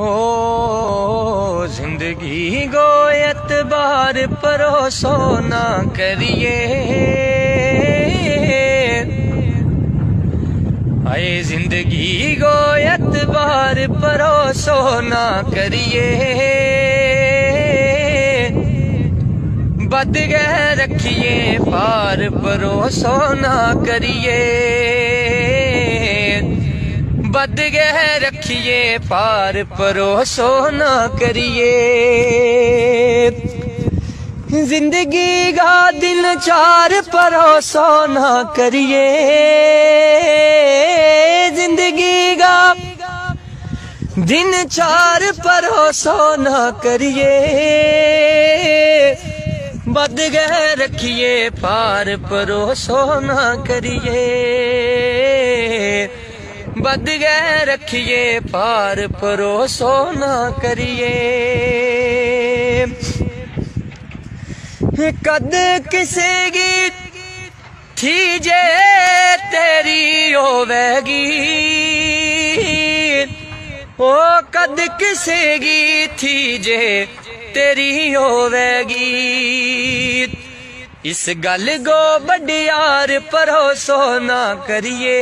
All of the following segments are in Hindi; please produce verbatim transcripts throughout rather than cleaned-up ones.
हो जिंदगी को एतबार भरोसो ना करिए, आए जिंदगी को एतबार भरोसो ना करिए। बद गह रखिए पार भरोसो ना करिए, बद गह रखिए पार भरोसो ना करिए। जिंदगी का दिन चार भरोसो ना करिए, जिंदगी का दिन चार भरोसो ना करिए। बद गह रखिए पार भरोसो ना करिए, बद गह रखिए पार भरोसो ना करिए। कद किसे की थी जे तेरी होवेगी, ओ कद किसे की थी जे तेरी होवेगी। इस गल को बड़ियार भरोसो ना करिए,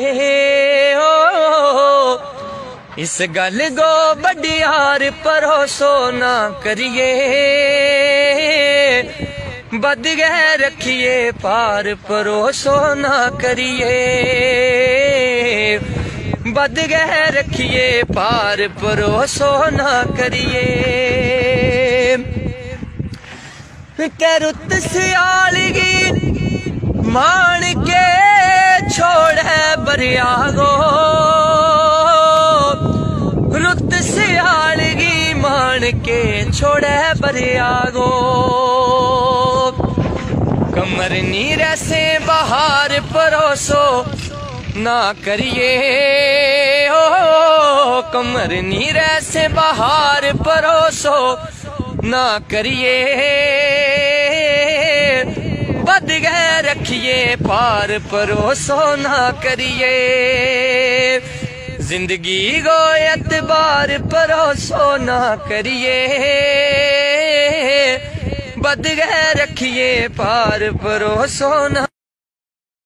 ओ इस गल को बड़ियार भरोसो ना करिए। बद गह रखिए पार भरोसो ना करिए, बद गह रखिए पार भरोसो ना करिए। के रुत सियालगी मान के छोड़ है बरियागो, रुत सियालगी मान के छोड़ है बरियागो। कमर नीर से बाहर भरोसो ना करिए, ओ कमर नीर से बाहर भरोसो ना करिए। बद गह रखिए पार भरोसो ना करिए, जिंदगी को एतबार भरोसो ना करिए। बद गह रखिए पार भरोसो ना